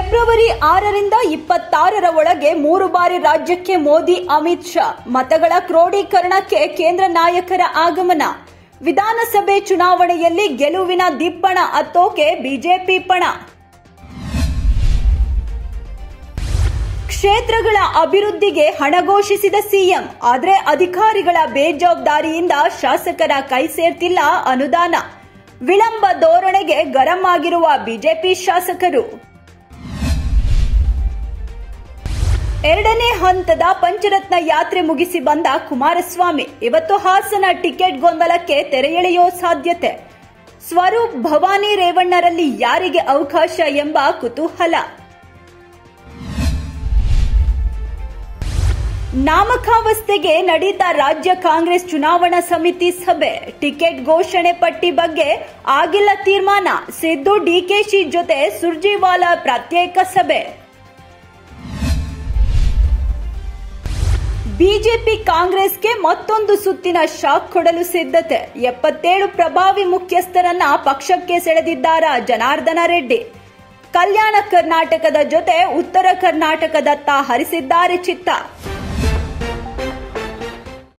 February 6ರಿಂದ 26ರ ಒಳಗೆ 3 ಬಾರಿ ರಾಜ್ಯಕ್ಕೆ ಮೋದಿ ಅಮಿತ್ ಶಾ ಮತಗಳ ಕ್ರೋಢೀಕರಣಕ್ಕೆ ಕೇಂದ್ರ ನಾಯಕರ ಆಗಮನ. ವಿಧಾನಸಭೆ ಚುನಾವಣೆಯಲ್ಲಿ ಗೆಲುವಿನ ದಿಪ್ಪಣ ಹತ್ತೋಕೆ ಬಿಜೆಪಿ ಪಣ. ಕ್ಷೇತ್ರಗಳ ಅಭಿವೃದ್ಧಿಗೆ ಹಣ ಘೋಷಿಸಿದ ಸಿಎಂ, ಆದರೆ ಅಧಿಕಾರಿಗಳ ಬೇಜವಾಬ್ದಾರಿಯಿಂದ ಶಾಸಕರ ಕೈ ಸೇರ್ತಿಲ್ಲ ಅನುದಾನ. ವಿಳಂಬ ಧೋರಣೆಗೆ ಗರಂ ಆಗಿರುವ ಬಿಜೆಪಿ ಶಾಸಕರು. ಎರಡನೇ ಹಂತದ ಪಂಚರತ್ನ ಯಾತ್ರೆ ಮುಗಿಸಿ ಬಂದ ಕುಮಾರಸ್ವಾಮಿ ಇವತ್ತು ಹಾಸನ ಟಿಕೆಟ್ ಗೊಂದಲಕ್ಕೆ ತೆರೆ ಎಳೆಯೋ ಸಾಧ್ಯತೆ. ಸ್ವರೂಪ್, ಭವಾನಿ ರೇವಣ್ಣರಲ್ಲಿ ಯಾರಿಗೆ ಅವಕಾಶ ಎಂಬ ಕುತೂಹಲ. ನಾಮಕಾವಸ್ಥೆಗೆ ನಡೀತಾ ರಾಜ್ಯ ಕಾಂಗ್ರೆಸ್ ಚುನಾವಣಾ ಸಮಿತಿ ಸಭೆ. ಟಿಕೆಟ್ ಘೋಷಣೆ ಪಟ್ಟಿ ಬಗ್ಗೆ ಆಗಿಲ್ಲ ತೀರ್ಮಾನ. ಸಿದ್ದು, ಡಿಕೆಶಿ ಜೊತೆ ಸುರ್ಜೇವಾಲಾ ಪ್ರತ್ಯೇಕ ಸಭೆ. ಬಿಜೆಪಿ ಕಾಂಗ್ರೆಸ್ಗೆ ಮತ್ತೊಂದು ಸುತ್ತಿನ ಶಾಕ್ ಕೊಡಲು ಸಿದ್ಧತೆ. 77 ಪ್ರಭಾವಿ ಮುಖ್ಯಸ್ಥರನ್ನ ಪಕ್ಷಕ್ಕೆ ಸೆಳೆದಿದ್ದಾರ ಜನಾರ್ದನ ರೆಡ್ಡಿ. ಕಲ್ಯಾಣ ಕರ್ನಾಟಕದ ಜೊತೆ ಉತ್ತರ ಕರ್ನಾಟಕದತ್ತ ಹರಿಸಿದ್ದಾರೆ ಚಿತ್ತ.